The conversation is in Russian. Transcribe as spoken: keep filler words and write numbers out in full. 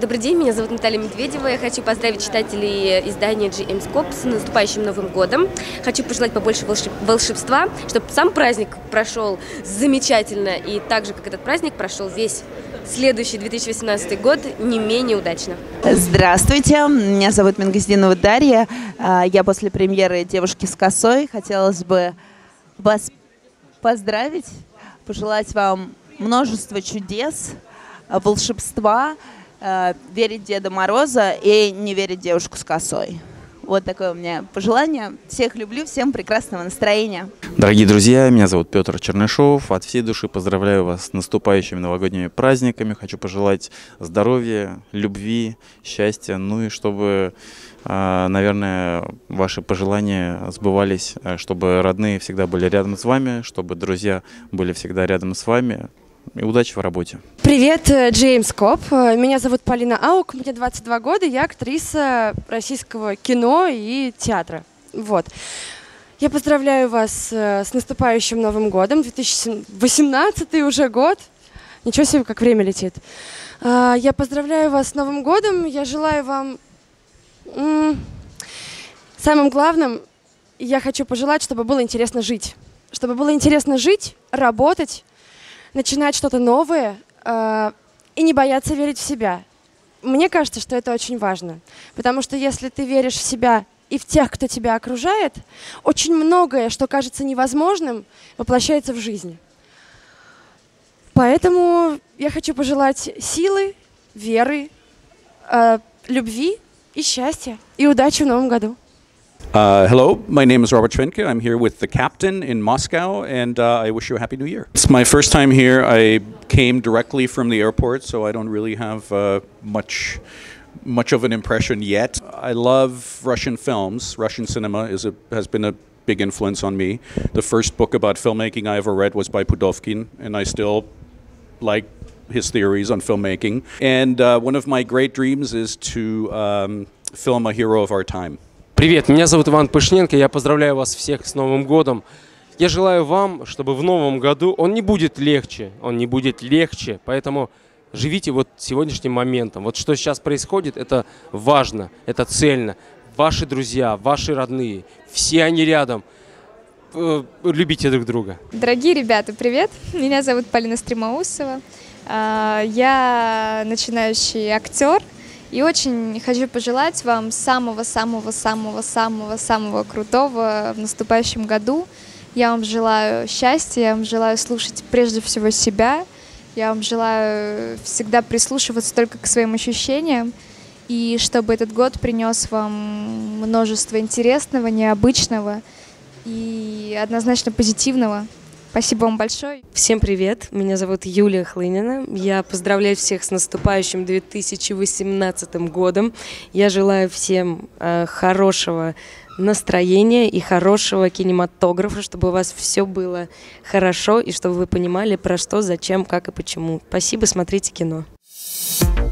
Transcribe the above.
Добрый день, меня зовут Наталья Медведева. Я хочу поздравить читателей издания Джеймскоп с наступающим Новым годом. Хочу пожелать побольше волшебства, чтобы сам праздник прошел замечательно и так же, как этот праздник, прошел весь следующий две тысячи восемнадцатый год не менее удачно. Здравствуйте, меня зовут Мингаздинова Дарья. Я после премьеры «Девушки с косой» хотелось бы вас поздравить, пожелать вам множества чудес, волшебства, верить в Деда Мороза и не верить в девушку с косой. Вот такое у меня пожелание. Всех люблю, всем прекрасного настроения. Дорогие друзья, меня зовут Петр Чернышов. От всей души поздравляю вас с наступающими новогодними праздниками. Хочу пожелать здоровья, любви, счастья. Ну и чтобы, наверное, ваши пожелания сбывались, чтобы родные всегда были рядом с вами, чтобы друзья были всегда рядом с вами. И удачи в работе. Привет, Джеймскоп. Меня зовут Полина Аук, мне двадцать два года, я актриса российского кино и театра. Вот. Я поздравляю вас с наступающим Новым годом, две тысячи восемнадцатый уже год. Ничего себе, как время летит. Я поздравляю вас с Новым годом, я желаю вам... Самым главным, я хочу пожелать, чтобы было интересно жить. Чтобы было интересно жить, работать, начинать что-то новое э, и не бояться верить в себя. Мне кажется, что это очень важно, потому что если ты веришь в себя и в тех, кто тебя окружает, очень многое, что кажется невозможным, воплощается в жизнь. Поэтому я хочу пожелать силы, веры, э, любви и счастья, и удачи в Новом году. Uh, hello, my name is Robert Schwenke. I'm here with the captain in Moscow, and uh, I wish you a happy new year. It's my first time here. I came directly from the airport, so I don't really have uh, much, much of an impression yet. I love Russian films. Russian cinema is a, has been a big influence on me. The first book about filmmaking I ever read was by Pudovkin, and I still like his theories on filmmaking. And uh, one of my great dreams is to um, film a hero of our time. Привет, меня зовут Иван Пышненко, я поздравляю вас всех с Новым годом. Я желаю вам, чтобы в Новом году он не будет легче, он не будет легче, поэтому живите вот сегодняшним моментом. Вот что сейчас происходит, это важно, это цельно. Ваши друзья, ваши родные, все они рядом. Любите друг друга. Дорогие ребята, привет! Меня зовут Полина Стремоусова. Я начинающий актер. И очень хочу пожелать вам самого-самого-самого-самого-самого крутого в наступающем году. Я вам желаю счастья, я вам желаю слушать прежде всего себя. Я вам желаю всегда прислушиваться только к своим ощущениям. И чтобы этот год принес вам множество интересного, необычного и однозначно позитивного. Спасибо вам большое. Всем привет, меня зовут Юлия Хлынина. Я поздравляю всех с наступающим две тысячи восемнадцатым годом. Я желаю всем э, хорошего настроения и хорошего кинематографа, чтобы у вас все было хорошо и чтобы вы понимали, про что, зачем, как и почему. Спасибо, смотрите кино.